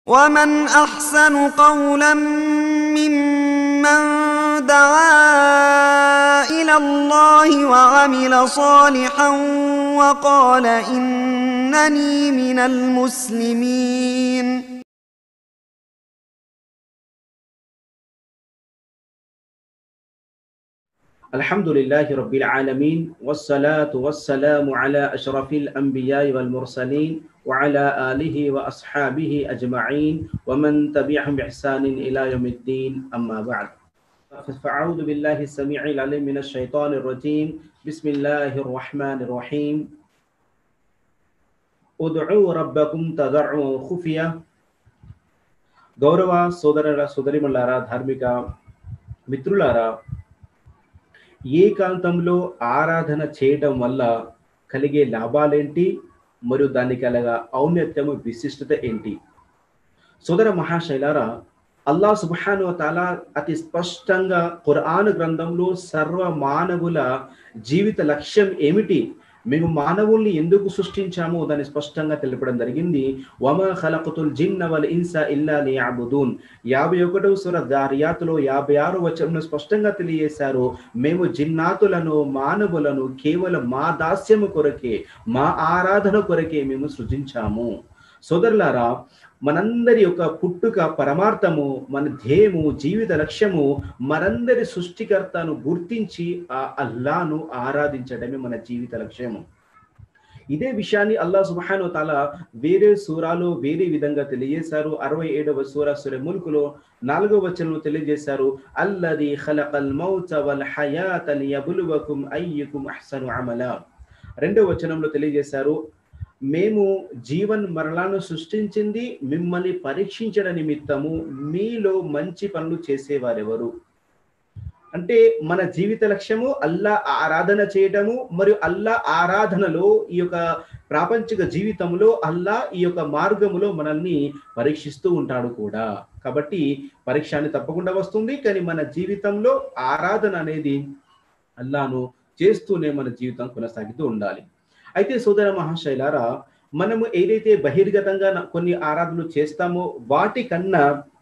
ومن أحسن قولا ممن دعا إلى الله وعمل صالحا وقال إنني من المسلمين. الحمد لله رب العالمين والصلاة والسلام على أشرف الأنبياء والمرسلين وعلى آله وأصحابه أجمعين ومن تبعهم بإحسان إلى يوم الدين أما بعد فأعوذ بالله السميع العليم من الشيطان الرجيم بسم الله الرحمن الرحيم ادعوا ربكم تضرعا خفيا. గౌరవ సోదరిమణులారా, ధార్మిక మిత్రులారా, ఏకాంతంలో ఆరాధన చేయడం వల్ల కలిగే లాభాలేంటి మరియు దానికి కలగా ఔన్నత్యము విశిష్టత ఏంటి? సోదర మహాశైలారా, అల్లాహ్ సుబ్హానహు వ తఆలా అతి స్పష్టంగా ఖురాన్ గ్రంథంలో సర్వ మానవుల జీవిత లక్ష్యం ఏమిటి, మేము మానవుల్ని ఎందుకు సృష్టించామో దాన్ని స్పష్టంగా తెలపడం జరిగింది. వమా ఖలఖతుల్ జిన్న వల్ ఇన్స ఇల్లా లియఅబుదూన్. 51వ సూర జారియాతులో 56వ వచనంలో స్పష్టంగా తెలియజేశారు, మేము జిన్నాతులను మానవులను కేవలం మా దాస్యము కొరకే, మా ఆరాధన కొరకే మేము సృజించాము. సోదరులారా, మనందరి యొక్క పుట్టుక పరమార్థము, మన ధ్యేయము, జీవిత లక్ష్యము మనందరి సృష్టికర్తను గుర్తించి ఆ అల్లాను ఆరాధించడమే మన జీవిత లక్ష్యము. ఇదే విషయాన్ని అల్లాహ్ సుబ్హానహు వ తఆలా వేరే సూరాలో వేరే విధంగా తెలియజేశారు. 67వ సూర ముల్కులో 4వ వచనంలో తెలియజేశారు, అల్లదీ ఖలకల్ మౌత వల్ హయాత లియబ్లువకుం అయ్యుకుం అహ్సను అమలా. 2వ వచనంలో తెలియజేశారు, మేము జీవన్ మరణాలను సృష్టించింది మిమ్మల్ని పరీక్షించడం నిమిత్తము, మీలో మంచి పనులు చేసేవారెవరు. అంటే మన జీవిత లక్ష్యము అల్లా ఆరాధన చేయటము, మరియు అల్లా ఆరాధనలో ఈ యొక్క ప్రాపంచిక జీవితంలో అల్లా ఈ యొక్క మార్గములో మనల్ని పరీక్షిస్తూ ఉంటాడు కూడా. కాబట్టి పరీక్ష అని తప్పకుండా వస్తుంది, కానీ మన జీవితంలో ఆరాధన అనేది అల్లాను చేస్తూనే మన జీవితం కొనసాగుతూ ఉండాలి. అయితే సోదర మహాశైలారా, మనము ఏదైతే బహిర్గతంగా కొన్ని ఆరాధనలు చేస్తామో వాటికన్నా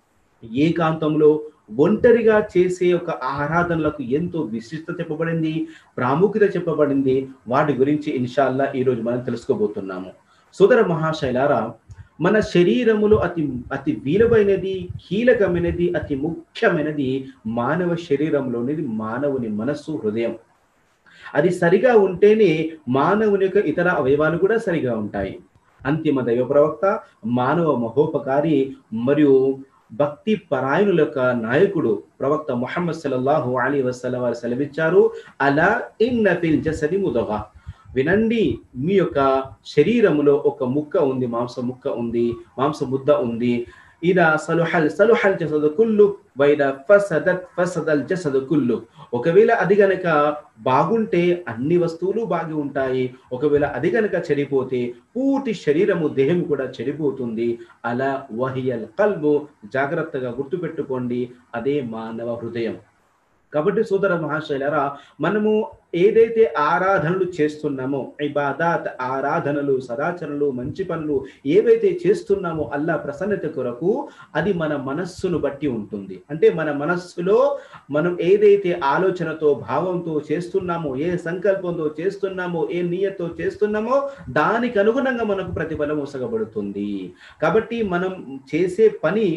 ఏకాంతంలో ఒంటరిగా చేసే ఒక ఆరాధనలకు ఎంతో విశిష్టత చెప్పబడింది, ప్రాముఖ్యత చెప్పబడింది. వాటి గురించి ఇన్షాల్లా ఈరోజు మనం తెలుసుకోబోతున్నాము. సోదర మహాశైలారా, మన శరీరములో అతి విలువైనది, కీలకమైనది, అతి ముఖ్యమైనది మానవ శరీరంలోనిది మానవుని మనస్సు, హృదయం. అది సరిగా ఉంటేనే మానవుని యొక్క ఇతర అవయవాలు కూడా సరిగా ఉంటాయి. అంతిమ దైవ ప్రవక్త, మానవ మహోపకారి మరియు భక్తి పరాయణుల యొక్క నాయకుడు ప్రవక్త ముహమ్మద్ సల్లల్లాహు అలైహి వసల్లం వారు సెలవిచ్చారు, అలా ఇన్న ఫిల్ జసది ముదగా. వినండి, మీ యొక్క శరీరములో ఒక ముక్క ఉంది, మాంస ముక్క ఉంది, మాంస ముద్ద ఉంది. ఇదా సలుహల్ జసదు కుల్లు వైదా ఫసదల్ జసదు కుల్లు. ఒకవేళ అది గనక బాగుంటే అన్ని వస్తువులు బాగి ఉంటాయి, ఒకవేళ అది గనక చెడిపోతే పూర్తి శరీరము, దేహం కూడా చెడిపోతుంది. అలా వహియల్ కల్బు, జాగ్రత్తగా గుర్తుపెట్టుకోండి, అదే మానవ హృదయం. కాబట్టి సోదర మహాశైలారా, మనము ఏదైతే ఆరాధనలు చేస్తున్నామో, ఇబాదాత్, ఆరాధనలు, సదాచరణలు, మంచి పనులు ఏవైతే చేస్తున్నామో అల్లా ప్రసన్నత కొరకు, అది మన మనస్సును బట్టి ఉంటుంది. అంటే మన మనస్సులో మనం ఏదైతే ఆలోచనతో, భావంతో చేస్తున్నామో, ఏ సంకల్పంతో చేస్తున్నామో, ఏ నియతో చేస్తున్నామో దానికి అనుగుణంగా మనకు ప్రతిఫలం ఒసగబడుతుంది. కాబట్టి మనం చేసే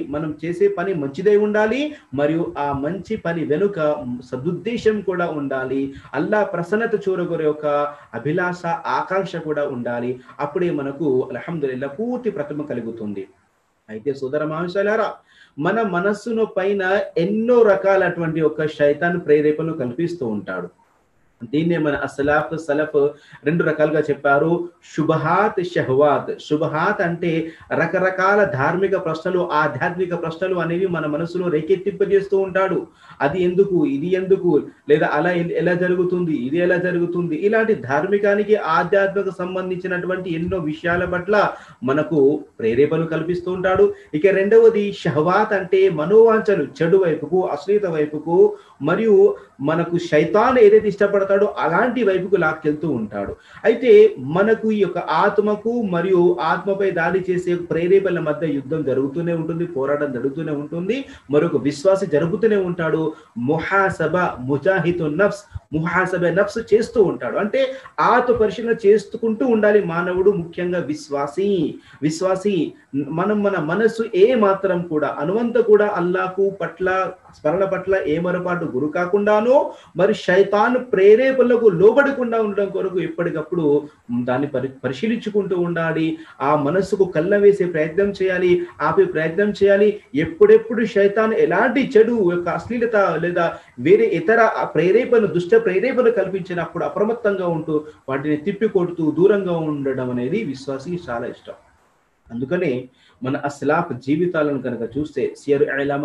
పని మంచిదై ఉండాలి, మరియు ఆ మంచి పని వెనుక సదుద్దేశం కూడా ఉండాలి. అల్లా ప్రసన్నత చూరగొరే యొక్క అభిలాష, ఆకాంక్ష కూడా ఉండాలి. అప్పుడే మనకు అల్హమ్దులిల్లాహ్ పూర్తి ప్రతిమ కలుగుతుంది. అయితే సోదర మహాశైలారా, మన మనస్సును పైన ఎన్నో రకాలటువంటి ఒక శైతాన్ ప్రేరేపణలు కల్పిస్తూ ఉంటాడు. దీన్నే మన సలఫ్ 2 రకాలుగా చెప్పారు, శుభహాత్, షహవాత్. శుభహాత్ అంటే రకరకాల ధార్మిక ప్రశ్నలు, ఆధ్యాత్మిక ప్రశ్నలు అనేవి మన మనసులో రేకెత్తింపజేస్తూ ఉంటాడు. అది ఎందుకు, ఇది ఎందుకు, లేదా అలా ఎలా జరుగుతుంది, ఇది ఎలా జరుగుతుంది, ఇలాంటి ధార్మికానికి, ఆధ్యాత్మిక సంబంధించినటువంటి ఎన్నో విషయాల పట్ల మనకు ప్రేరేపణలు కల్పిస్తూ ఉంటాడు. ఇక రెండవది షహవాత్ అంటే మనోవాంఛలు, చెడు వైపుకు, అశ్లీత వైపుకు, మరియు మనకు శైతాన్ ఏదైతే ఇష్టపడతాడో ఇష్టపడతాడో అలాంటి వైపుకు లాక్కెళ్తూ ఉంటాడు. అయితే మనకు ఈ యొక్క ఆత్మకు మరియు ఆత్మపై దాడి చేసే ప్రేరేపణల మధ్య యుద్ధం జరుగుతూనే ఉంటుంది, పోరాటం జరుగుతూనే ఉంటుంది. మరొక విశ్వాసి జరుపుతూనే ఉంటాడు. ముహాసబ ముజాహిదు నఫ్స్, ముహాసబ నఫ్స్ చేస్తూ ఉంటాడు. అంటే ఆత్మ పరిశీలన చేసుకుంటూ ఉండాలి మానవుడు, ముఖ్యంగా విశ్వాసి మన మనస్సు ఏ మాత్రం కూడా అనువంత కూడా అల్లాహకు పట్ల స్మరణ పట్ల ఏమరపాటు గురి కాకుండానో మరి శైతాను ప్రేరేపణలకు లోబడకుండా ఉండడం కొరకు ఎప్పటికప్పుడు దాన్ని పరిశీలించుకుంటూ ఉండాలి. ఆ మనస్సుకు కళ్ళ వేసే ప్రయత్నం చేయాలి, ఆపే ప్రయత్నం చేయాలి. ఎప్పుడెప్పుడు శైతాన్ ఎలాంటి చెడు యొక్క అశ్లీలత లేదా వేరే ఇతర దుష్ట ప్రేరేపణ కల్పించినప్పుడు అప్రమత్తంగా ఉంటూ వాటిని తిప్పికొడుతూ దూరంగా ఉండడం అనేది విశ్వాసికి చాలా ఇష్టం. అందుకనే మన అస్లాఫ్ జీవితాలను కనుక చూస్తే సియరు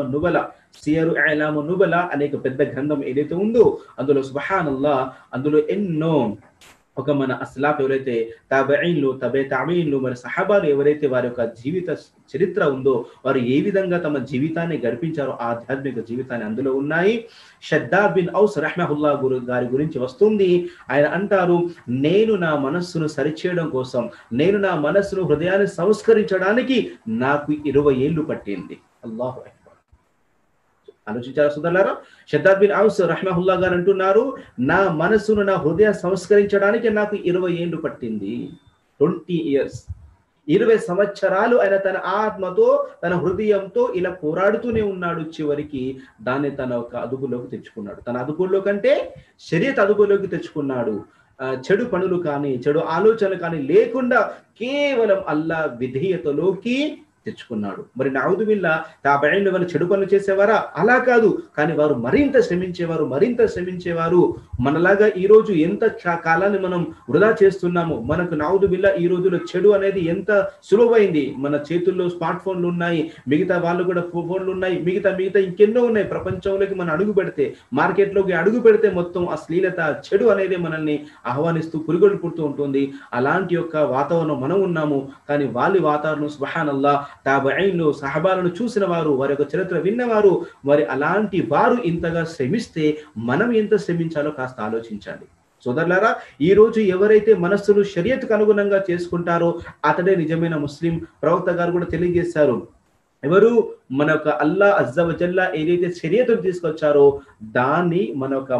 అలామ నుబల అనేక పెద్ద గ్రంథం ఏదైతే ఉందో అందులో సుబ్హానల్లాహ్ అందులో ఎన్నో ఒక మన అస్లాఫ్ ఎవరైతే తాబెఈన్లు తాబెఈన్లు మరి సహాబాలు ఎవరైతే వారి యొక్క జీవిత చరిత్ర ఉందో వారు ఏ విధంగా తమ జీవితాన్ని గడిపించారో ఆధ్యాత్మిక జీవితాన్ని అందులో ఉన్నాయి. షద్దాద్ బిన్ ఔస్ రహ్మహుల్లా గారి గురించి వస్తుంది. ఆయన అంటారు, నేను నా మనస్సును సరిచేయడం కోసం, నేను నా మనస్సును హృదయాన్ని సంస్కరించడానికి నాకు 20 ఏళ్ళు పట్టింది. అల్లాహు అక్బర్. ఆలోచించారా సోదరులారా? షద్దాద్ బిన్ ఔస్ రహ్మహుల్లా గారు అంటున్నారు, నా మనసును నా హృదయం సంస్కరించడానికి నాకు 20 ఏళ్ళు పట్టింది. 20 years, 20 సంవత్సరాలు ఆయన తన ఆత్మతో తన హృదయంతో ఇలా పోరాడుతూనే ఉన్నాడు. చివరికి దాన్ని తన ఒక అదుపులోకి తెచ్చుకున్నాడు. తన అదుపులో కంటే శరీయత్ అదుపులోకి తెచ్చుకున్నాడు. చెడు పనులు కానీ చెడు ఆలోచనలు కానీ లేకుండా కేవలం అల్లాహ్ విధేయతలోకి తెచ్చుకున్నాడు. మరి నౌదుబిల్లా తాబెఈన్లు వాళ్ళు చెడు పనులు చేసేవారా? అలా కాదు, కానీ వారు మరింత శ్రమించేవారు. మనలాగా ఈ రోజు ఎంత కాలాన్ని మనం వృధా చేస్తున్నాము. మనకు నౌదుబిల్లా ఈ రోజులో చెడు అనేది ఎంత సులువైంది. మన చేతుల్లో స్మార్ట్ ఫోన్లు ఉన్నాయి, మిగతా వాళ్ళు కూడా ఫోన్లు ఉన్నాయి, మిగతా ఇంకెన్నో ఉన్నాయి. ప్రపంచంలోకి మనం అడుగు పెడితే, మార్కెట్లోకి అడుగు పెడితే మొత్తం అశ్లీలత చెడు అనేది మనల్ని ఆహ్వానిస్తూ పురుగొలు పుడుతూ ఉంటుంది. అలాంటి యొక్క వాతావరణం మనం ఉన్నాము. కానీ వాళ్ళ వాతావరణం సుబ్హానల్లాహ్ తాబెఈన్లు సహబాలను చూసిన వారు, వారి యొక్క చరిత్ర విన్నవారు, మరి అలాంటి వారు ఇంతగా శ్రమిస్తే మనం ఎంత శ్రమించాలో కాస్త ఆలోచించండి సోదరులారా. ఈ రోజు ఎవరైతే మనస్సును షరియత్కు అనుగుణంగా చేసుకుంటారో అతడే నిజమైన ముస్లిం. ప్రవక్త గారు కూడా తెలియజేశారు, ఎవరు మన యొక్క అల్లాహ్ అజ్జా వజల్లా ఏదైతే షరియతును తీసుకొచ్చారో దాన్ని మన యొక్క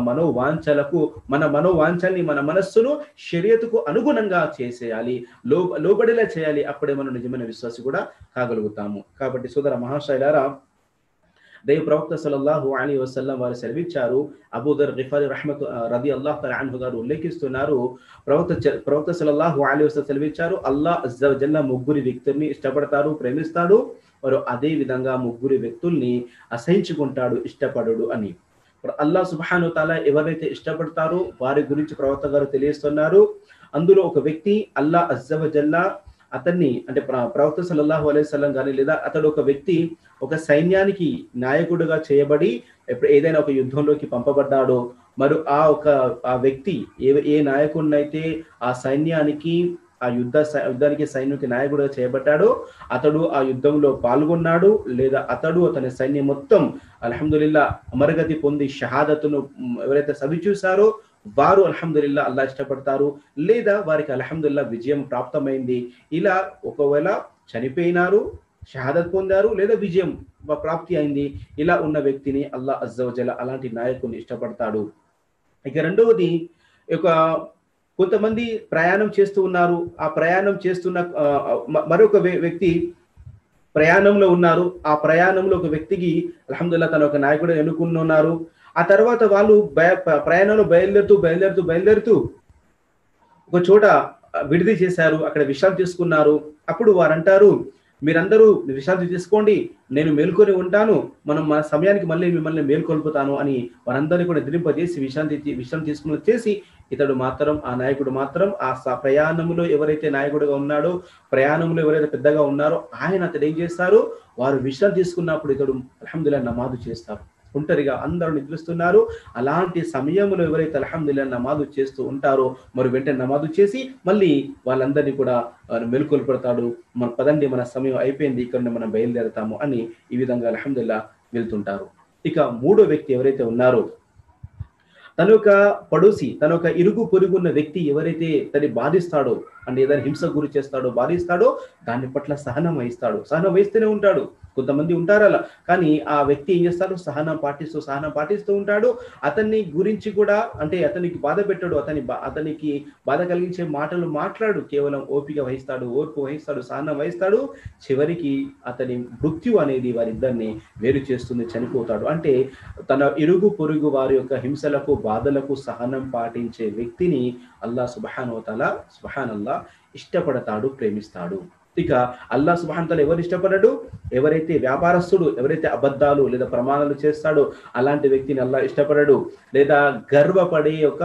మనోవాంఛల్ని మన మనస్సును షరియతుకు అనుగుణంగా చేసేయాలి, లోబడేలా చేయాలి. అప్పుడే మనం నిజమైన విశ్వాసి కూడా కాగలుగుతాము. కాబట్టి సోదర మహాశైలారా, దైవ ప్రవక్త సల్లల్లాహు అలైహి వసల్లం వారు సెలవిచ్చారు. అబూదర్ గిఫారీ రదియల్లాహు తఆలా అన్హు గారు ఉల్లేఖిస్తున్నారు, ప్రవక్త సల్లల్లాహు అలైహి వసల్లం సెలవిచ్చారు, అల్లాహ్ అజ్జా వజల్లా ముగ్గురు వ్యక్తుల్ని ఇష్టపడతారు, ప్రేమిస్తాడు. వారు అదే విధంగా ముగ్గురు వ్యక్తుల్ని అసహించుకుంటాడు, ఇష్టపడడు అని. అల్లాహ్ సుబ్హానహు వ తఆలా ఎవరైతే ఇష్టపడతారో వారి గురించి ప్రవక్త గారు తెలియజేస్తున్నారు. అందులో ఒక వ్యక్తి అల్లాహ్ అజ్జా వజల్లా అతన్ని అంటే ప్రవక్త సల్లల్లాహు అలైహి వసల్లం గాని లేదా అతడు ఒక వ్యక్తి ఒక సైన్యానికి నాయకుడిగా చేయబడి ఏదైనా ఒక యుద్ధంలోకి పంపబడ్డాడో మరి ఆ వ్యక్తి ఏ నాయకుడినైతే ఆ సైన్యానికి యుద్ధానికి సైన్యానికి నాయకుడిగా చేయబడ్డాడో అతడు ఆ యుద్ధంలో పాల్గొన్నాడు, లేదా అతని సైన్యం మొత్తం అల్హమ్దులిల్లా అమరగతి పొంది షహాదతును ఎవరైతే సవిచూసారో వారు అల్హమ్దులిల్లా అల్లాహ్ ఇష్టపడతారు, లేదా వారికి అల్హమ్దులిల్లా విజయం ప్రాప్తమైంది. ఇలా ఒకవేళ చనిపోయినారు, షహాదత్ పొందారు, లేదా విజయం ప్రాప్తి అయింది, ఇలా ఉన్న వ్యక్తిని అల్లాహ్ అజ్జా వజల్లా అలాంటి నాయకుని ఇష్టపడతాడు. ఇక రెండవది, కొంతమంది ప్రయాణం చేస్తూ ఉన్నారు. ఆ ప్రయాణం చేస్తున్న మరొక వ్యక్తి ప్రయాణంలో ఉన్నారు. ఆ ప్రయాణంలో ఒక వ్యక్తికి అల్హమ్దులిల్లా తన ఒక నాయకుడు ఎన్నుకున్నారు. ఆ తర్వాత వాళ్ళు ప్రయాణంలో బయలుదేరుతూ ఒక చోట విడిది చేశారు, అక్కడ విశ్రాంతి తీసుకున్నారు. అప్పుడు వారంటారు, మీరందరూ విశ్రాంతి తీసుకోండి, నేను మేల్కొని ఉంటాను, మనం మన సమయానికి మళ్ళీ మిమ్మల్ని మేల్కొల్పుతాను అని వారందరినీ కూడా నిద్రింపజేసి విశ్రాంతి తీసుకుని చేసి ఇతడు మాత్రం ఆ నాయకుడు మాత్రం ఆ ప్రయాణంలో ఎవరైతే నాయకుడుగా ఉన్నాడో, ప్రయాణంలో ఎవరైతే పెద్దగా ఉన్నారో అతడు ఏం చేస్తారు, వారు విశ్రాంతి తీసుకున్నప్పుడు ఇతడు అల్హమ్దులిల్లాహ్ నమాజు చేస్తారు. ఒంటరిగా అందరూ నిద్రిస్తున్నారు. అలాంటి సమయంలో ఎవరైతే అల్హమ్దులిల్లాహ్ నమాజు చేస్తూ ఉంటారో మరి వెంటనే నమాజు చేసి మళ్ళీ వాళ్ళందరినీ కూడా మెలుకొల్పడతాడు. పదండి, మన సమయం అయిపోయింది, ఇక్కడ మనం బయలుదేరతాము అని ఈ విధంగా అల్హమ్దులిల్లాహ్ వెళ్తుంటారు. ఇక మూడో వ్యక్తి ఎవరైతే ఉన్నారో తన యొక్క పడోసి, తన యొక్క ఇరుగు పొరుగున్న వ్యక్తి ఎవరైతే తను బాధిస్తాడో అంటే ఏదైనా హింస గురి చేస్తాడో బాధిస్తాడో దాని పట్ల సహనం వహిస్తూనే ఉంటాడు. కొంతమంది ఉంటారు అలా, కానీ ఆ వ్యక్తి ఏం చేస్తాడు, సహనం పాటిస్తూ ఉంటాడు. అతన్ని గురించి కూడా అంటే అతనికి బాధ పెట్టాడు, అతనికి బాధ కలిగించే మాటలు మాట్లాడు, కేవలం ఓర్పు వహిస్తాడు, సహనం వహిస్తాడు. చివరికి అతని మృత్యు అనేది వారిద్దరిని వేరు చేస్తుంది, చనిపోతాడు. అంటే తన ఇరుగు పొరుగు వారి యొక్క హింసలకు బాధలకు సహనం పాటించే వ్యక్తిని అల్లాహ్ సుబ్హానహు వ తఆలా సుబ్హానల్లాహ్ ఇష్టపడతాడు, ప్రేమిస్తాడు. ఇక అల్లాహ్ సుబ్హానహు వ తఆలా ఎవరు ఇష్టపడడు? ఎవరైతే వ్యాపారస్తుడు, ఎవరైతే అబద్ధాలు లేదా ప్రమాణాలు చేస్తాడో అలాంటి వ్యక్తిని అల్లాహ్ ఇష్టపడడు. లేదా గర్వపడే ఒక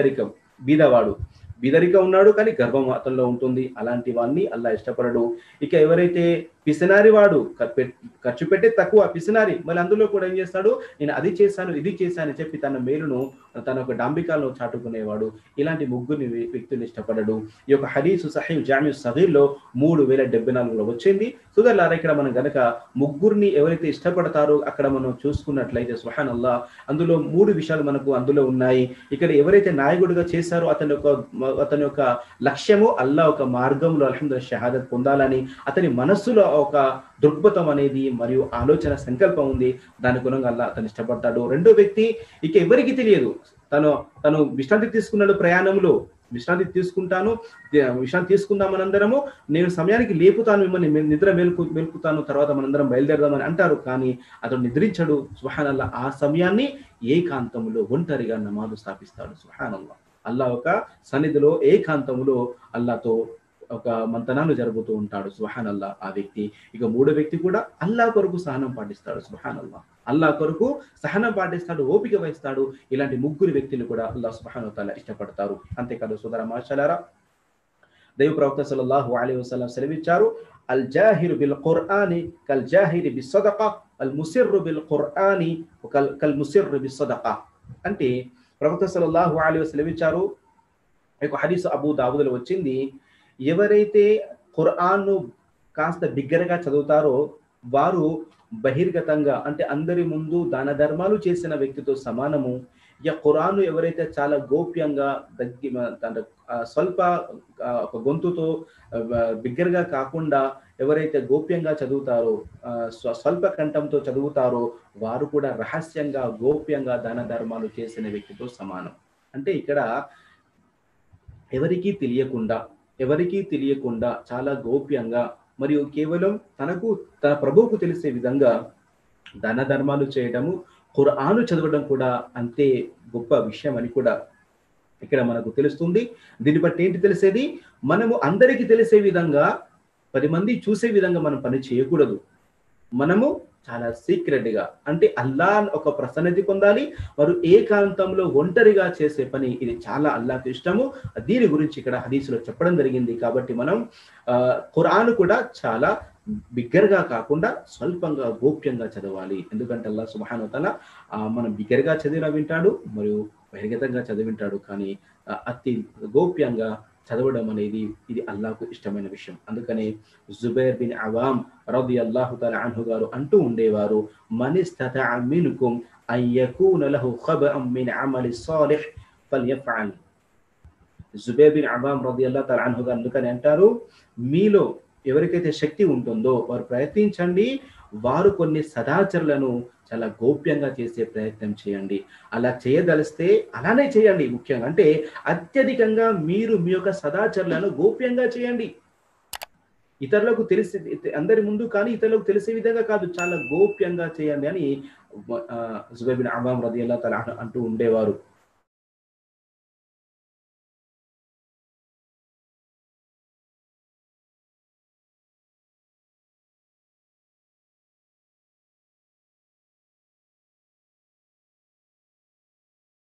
బీదరిక ఉన్నాడు కానీ గర్వం అతనిలో ఉంటుంది, అలాంటి వాడిని అల్లాహ్ ఇష్టపడడు. ఇక ఎవరైతే పిసినారి వాడు, ఖర్చు పెట్టే తక్కువ పిసినారి, మళ్ళీ అందులో కూడా ఏం చేస్తాడు, నేను అది చేశాను ఇది చేశాను అని చెప్పి తన మేలును తన యొక్క డాంబికాలను చాటుకునేవాడు, ఇలాంటి ముగ్గురిని వ్యక్తులు ఇష్టపడడు. ఈ యొక్క హదీసు సహీహ్ జామిఉ సగీర్లో 3074లో వచ్చింది. సోదరులారా, ఇక్కడ మనం గనక ముగ్గురిని ఎవరైతే ఇష్టపడతారో అక్కడ మనం చూసుకున్నట్లయితే సుబ్హానల్లాహ్ అందులో 3 విషయాలు మనకు అందులో ఉన్నాయి. ఇక్కడ ఎవరైతే నాయకుడిగా చేశారో అతని యొక్క లక్ష్యము అల్లాహ్ ఒక మార్గంలో అల్హమ్దులిల్లాహ్ షహాదత్ పొందాలని, అతని మనస్సులో ఒక దృక్పథం అనేది మరియు ఆలోచన సంకల్పం ఉంది, దాని గుణంగా అల్లాహ్ అతను ఇష్టపడతాడు. రెండో వ్యక్తి ఇక ఎవరికి తెలియదు, తను విశ్రాంతి తీసుకున్నాడు, ప్రయాణంలో విశ్రాంతి తీసుకుందాం మనందరము, నేను సమయానికి లేపుతాను మిమ్మల్ని, నిద్ర మేల్కుతాను, తర్వాత మనందరం బయలుదేరదామని అంటారు. కానీ అతడు నిద్రించడు. సుబ్హానల్లాహ్ ఆ సమయాన్ని ఏకాంతంలో ఒంటరిగా నమాజు స్థాపిస్తాడు. సుబ్హానల్లాహ్ అల్లాహ్ ఒక సన్నిధిలో ఏకాంతంలో అల్లాహ్తో ఒక మంతనాలు జరుగుతూ ఉంటాడు. సుబ్హానల్లాహ్ ఆ వ్యక్తి. ఇక 3వ వ్యక్తి కూడా అల్లాహ్ కొరకు సహనం పాటిస్తాడు. సుబ్హానల్లాహ్ అల్లాహ్ కొరకు సహనం పాటిస్తాడు, ఓపిక వహిస్తాడు. ఇలాంటి 3 వ్యక్తులు కూడా అల్లాహ్ సుబ్హానహు వ తఆలా ఇష్టపడతారు. అంతేకాదు సోదర మహాశయులారా, దైవ ప్రవక్త సల్లల్లాహు అలైహి వసల్లం సెలవిచ్చారు, అల్ జాహిరు బిల్ ఖుర్ఆని కల్ జాహిరి బిస్ సదకా అల్ ముసిర్రు బిల్ ఖుర్ఆని కల్ ముసిర్రు బిస్ సదకా. అంటే ప్రవక్త సల్లల్లాహు అలైహి వసల్లం ఇచ్చారు, ఒక హదీస్ అబూ దావూద్లో వచ్చింది, ఎవరైతే ఖురాన్ను కాస్త బిగ్గరగా చదువుతారో వారు బహిర్గతంగా అంటే అందరి ముందు దాన ధర్మాలు చేసిన వ్యక్తితో సమానము. ఇక ఖురాన్ను ఎవరైతే చాలా గోప్యంగా స్వల్ప ఒక గొంతుతో బిగ్గరగా కాకుండా ఎవరైతే గోప్యంగా చదువుతారో, స్వల్ప కంఠంతో చదువుతారో వారు కూడా రహస్యంగా గోప్యంగా దాన ధర్మాలు చేసిన వ్యక్తితో సమానం. అంటే ఇక్కడ ఎవరికీ తెలియకుండా చాలా గోప్యంగా మరియు కేవలం తన ప్రభువుకు తెలిసే విధంగా దాన ధర్మాలు చేయడము, ఖురాను చదవడం కూడా అంతే గొప్ప విషయం అని కూడా ఇక్కడ మనకు తెలుస్తుంది. దీన్ని బట్టి ఏంటి తెలిసేది, మనము అందరికీ తెలిసే విధంగా 10 మంది చూసే విధంగా మనం పని చేయకూడదు. మనము చాలా సీక్రెట్ గా అంటే అల్లాహ్ ఒక ప్రసన్నతి పొందాలి, వారు ఏకాంతంలో ఒంటరిగా చేసే పని ఇది చాలా అల్లాహ్కి ఇష్టము. దీని గురించి ఇక్కడ హదీసులో చెప్పడం జరిగింది. కాబట్టి మనం ఖురాన్ కూడా చాలా బిగ్గరగా కాకుండా స్వల్పంగా గోప్యంగా చదవాలి. ఎందుకంటే అల్లాహ్ సుబ్హానహు వ తఆలా మనం బిగ్గరగా చదివినా వింటాడు మరియు బహిర్గతంగా చదివింటాడు, కానీ అతి గోప్యంగా చదవడం అనేది ఇది అల్లాహ్కు ఇష్టమైన విషయం. అందుకనే జుబైర్ బిన్ అవామ్ రదియల్లాహు తఆలా అన్హు గారు అంటూ ఉండేవారు, మన్ ఇస్తతఅ మిన్కుమ్ అన్ యకూన లహు ఖబఅన్ మిన్ అమలి సాలిహ్ ఫల్యఫఅల్. జుబైర్ బిన్ అవామ్ రదియల్లాహు తఆలా అన్హు గారు అందుకని అంటారు, మీలో ఎవరికైతే శక్తి ఉంటుందో వారు ప్రయత్నించండి, వారు కొన్ని సదాచరణలను చాలా గోప్యంగా చేసే ప్రయత్నం చేయండి. అలా చేయదలిస్తే అలానే చేయండి. ముఖ్యంగా అంటే అత్యధికంగా మీరు మీ యొక్క సదాచరణలను గోప్యంగా చేయండి. ఇతరులకు తెలిసి అందరి ముందు కానీ ఇతరులకు తెలిసే విధంగా కాదు, చాలా గోప్యంగా చేయండి అని జుబైర్ బిన్ అవామ్ రదియల్లాహు తఆలా అంటూ ఉండేవారు.